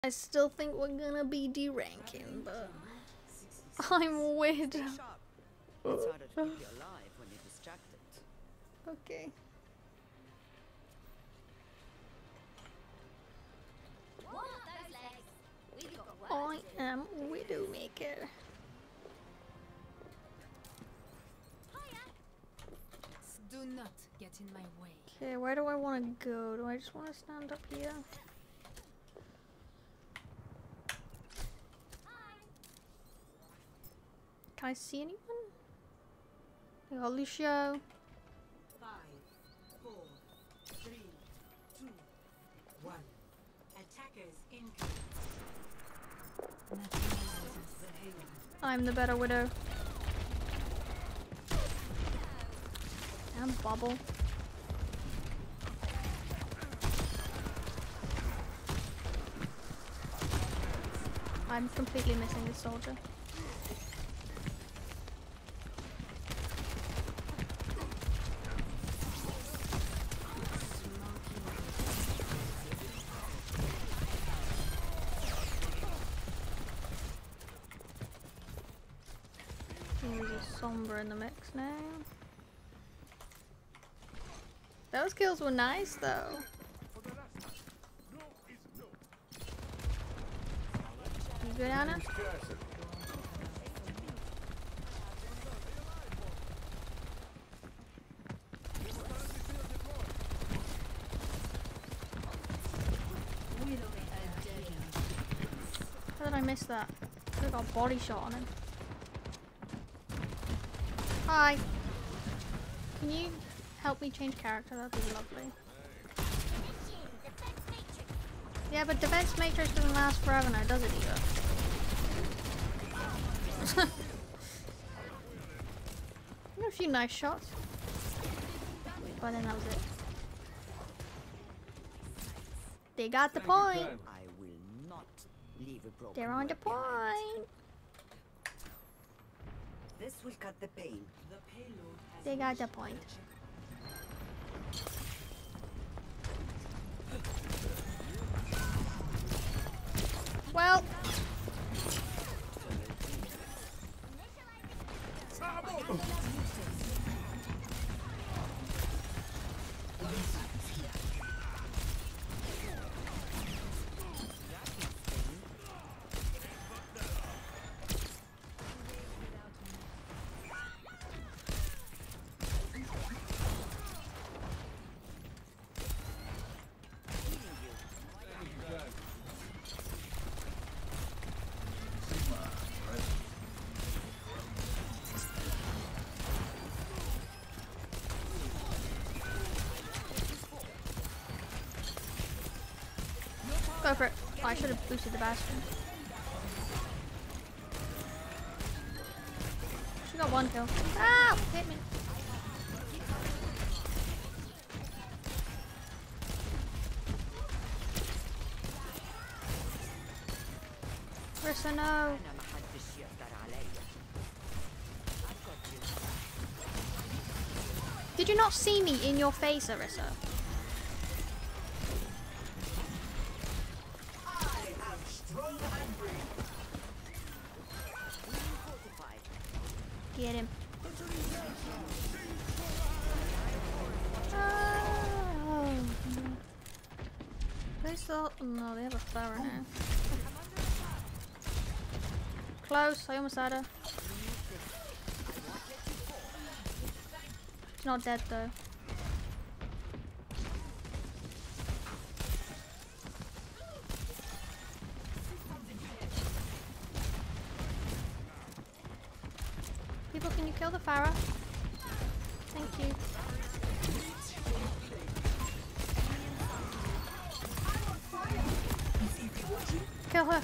I still think we're gonna be deranking, but I'm weird. It's harder to keep you alive when you're distracted. Okay. I am Widowmaker. Do not get in my way. Okay, where do I want to go? Do I just want to stand up here? Can I see anyone? We got Lucio. 5, 4, 3, 2, 1. Attackers incoming. I'm the better widow. And Bubble. I'm completely missing this soldier. There's a Sombra in the mix now. Those kills were nice though. You good, Anna? How did I miss that? I got a body shot on him. Hi. Can you help me change character? That'd be lovely. Yeah, but Defense Matrix doesn't last forever now, does it either? I got a few nice shots. But then that was it. They got the point. I will not leave a broken They're on the web behind. point. This will cut the pain. The payload has They got reached the point. Well, go for it. Oh, I should have boosted the Bastion. She got one kill. Ah! Hit me. Rissa, no. أنا ما حدش يقدر عليا. I've got you. Did you not see me in your face, Arissa? Get him. Oh. They still. No, they have a Pharah now. Close, I almost had her. She's not dead though. People, can you kill the Pharah? Thank you. Kill her.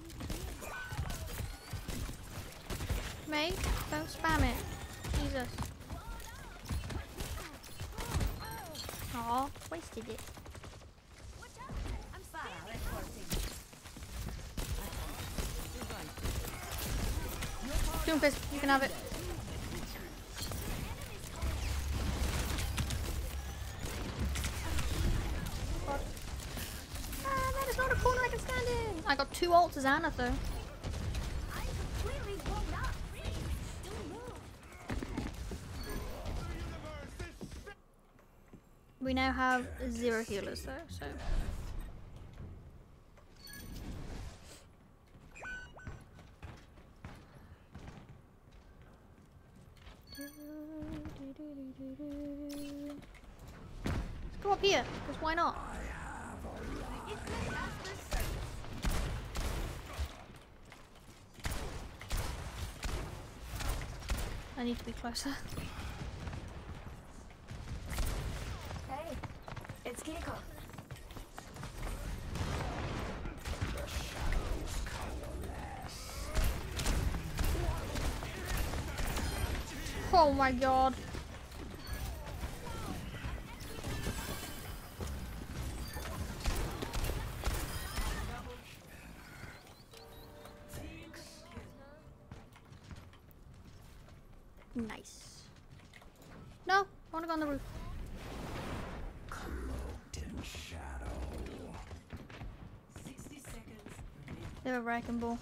Mate, don't spam it. Jesus. Aw, wasted it. Doomfist, you can have it. That is not a corner I can stand in. I got 2 ults as Anna though. We now have 0 healers though, so. Let's go up here, because why not? I need to be closer. Hey, it's Kiko. Oh my god. Nice. No, I want to go on the roof. Cloaked in shadow. 60 seconds remaining. They're a wrecking ball.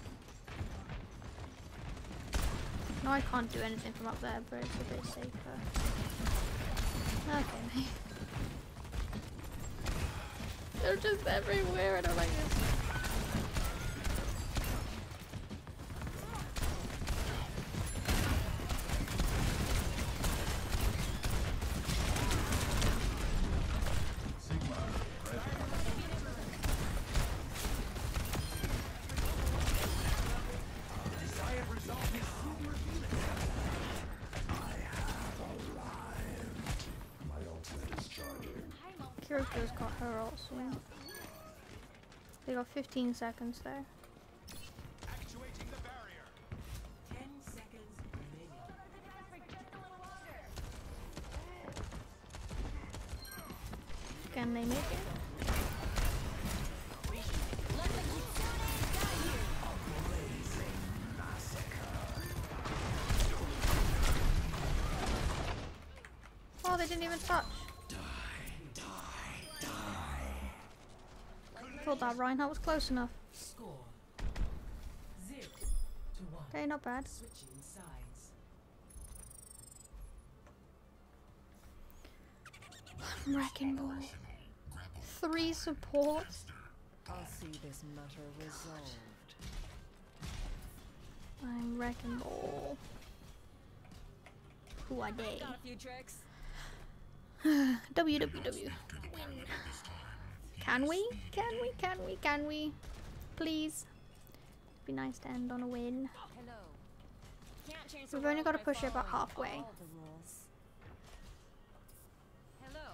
No, I can't do anything from up there, but it's a bit safer. Okay, mate. They're just everywhere, I don't like this. Kiriko's got her ult soon. They got 15 seconds there. Actuating the barrier. 10 seconds remaining. Can they make it? Oh, they didn't even touch. Thought that Reinhardt was close enough. Score 0 to 1. Okay, not bad. Switching sides. Wrecking ball. 3 supports. I'll see this matter resolved. I'm wrecking ball. Who are they? Got a few tricks. WWW. Can we? Can we? Can we? Can we? Please. Be nice to end on a win. Hello. Can't change the We've only world got to by push it about following halfway. all the rules. Hello.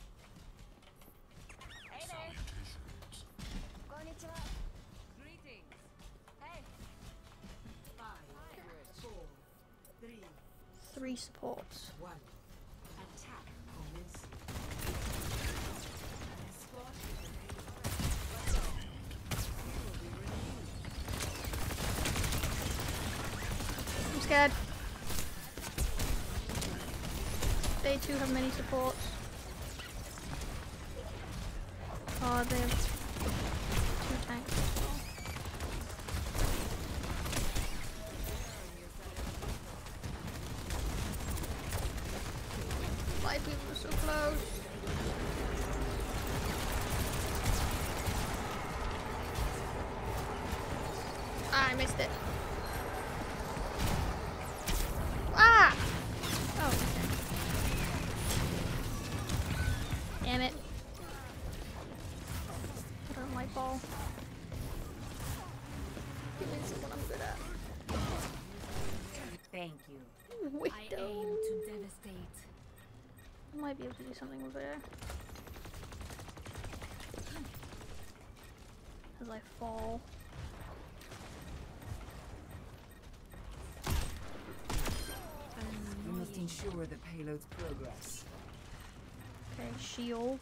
Hey there. Konnichiwa. Greetings. Hey. 5, 4, 3, 3 supports. 1. Attack commence. Escort I'm scared. They too have many supports. Oh, they have 2 tanks as well. Why people are so close? Ah, I missed it. Ah! Oh, okay. Damn it. I don't like ball. Give me what I'm good at. Thank you. Window. I aim to devastate. I might be able to do something with it. As I fall. You must ensure the payload's progress. Okay, shield.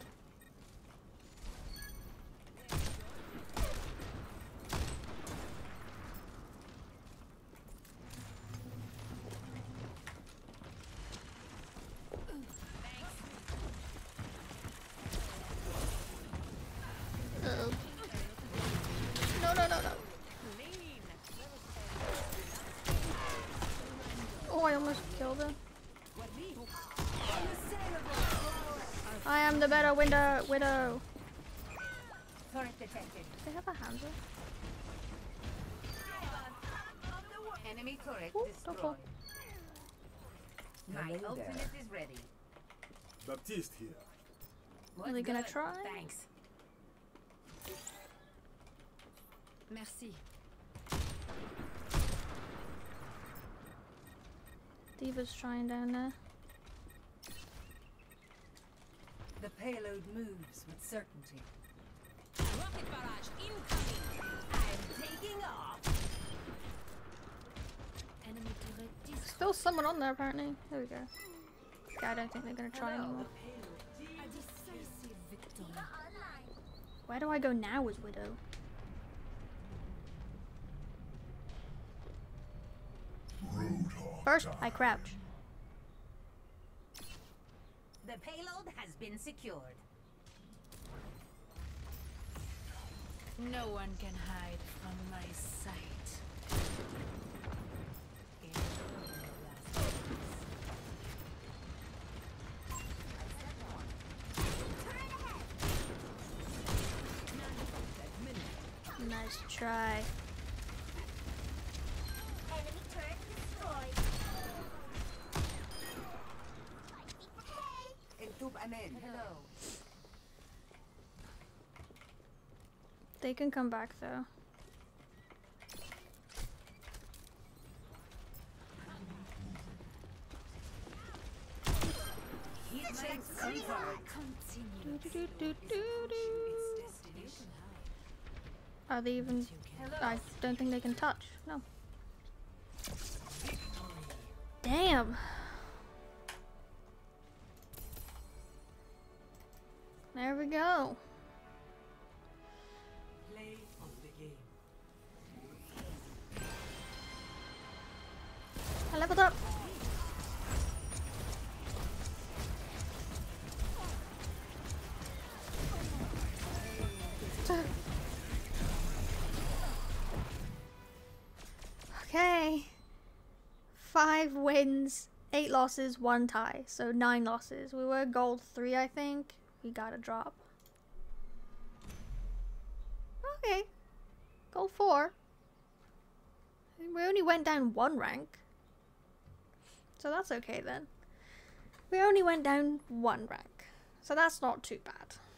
Uh-oh. No, no, no, no, no. Oh, I almost killed her. I am the better widow. Turret detected. They have a Hanzo. Enemy turret Ooh, don't fall. destroyed. My ultimate is ready. Baptiste here. Are they gonna try? Thanks. Merci. Diva's trying down there. The payload moves with certainty. Rocket barrage incoming. I'm taking off. Enemy turret destroyed. Still someone on there apparently. There we go. Yeah, I don't think they're gonna try anymore. A decisive victory. Where do I go now as Widow? Roadhog. First, I crouch. The payload has been secured. No one can hide from my sight. Nice try. Enemy turret destroyed. Entub amen. Hello. They can come back though. Heat shields confirmed. Continue. Are they even? I don't think they can touch. No. Damn. There we go. Play of the game. I leveled up. Okay. 5 wins, 8 losses, 1 tie. So 9 losses. We were gold 3, I think. We got a drop. Okay. Gold 4. We only went down 1 rank. So that's okay then. We only went down 1 rank. So that's not too bad.